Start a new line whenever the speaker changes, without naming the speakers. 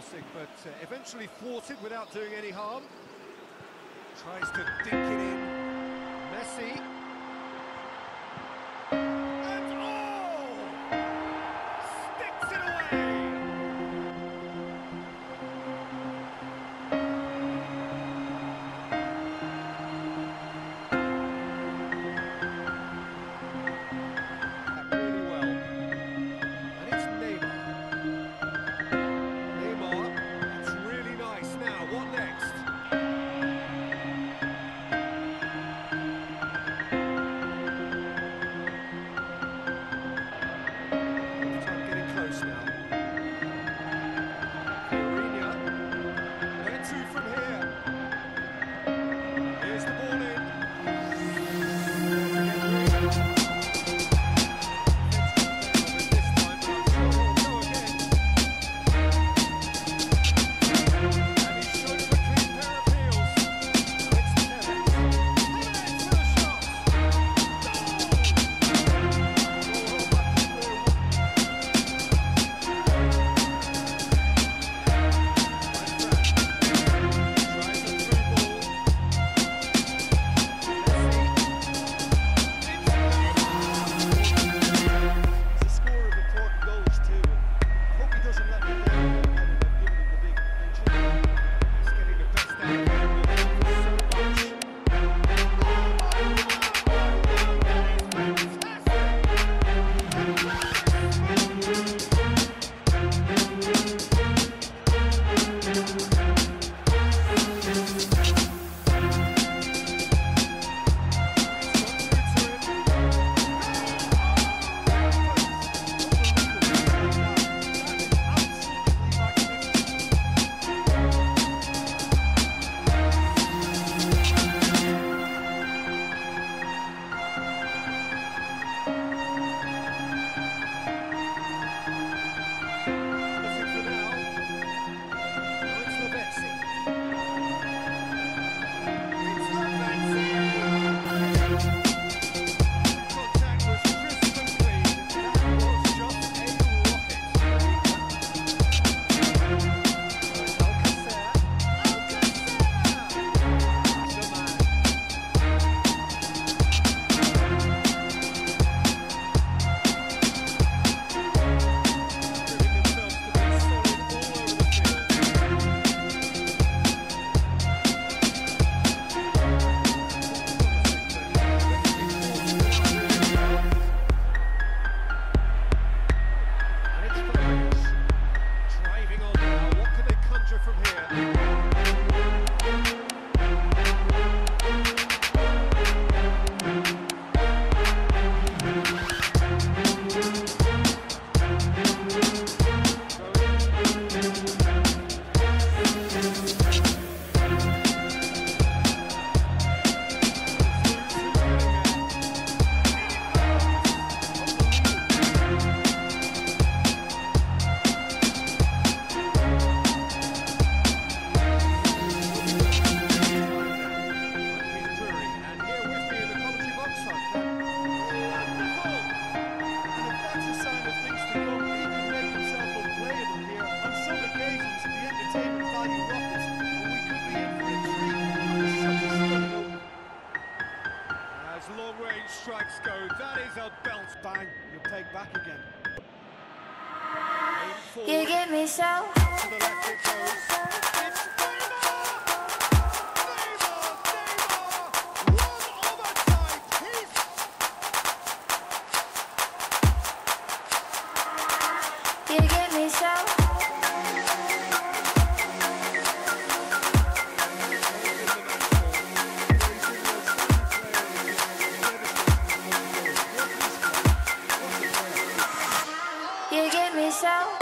promising, but eventually thwarted without doing any harm. Tries to dink it in. Messi. And oh! Sticks it away! Really well. And it's Neymar. Neymar, that's really nice. Now, what next? Time getting close now. Where to from here? Here's the ball in. Long-range strikes go, that is a belt.
Bang, you'll take back again.
You give me so.
To the left it goes. It's Neymar! One of a kind.
You give me so. You give me so.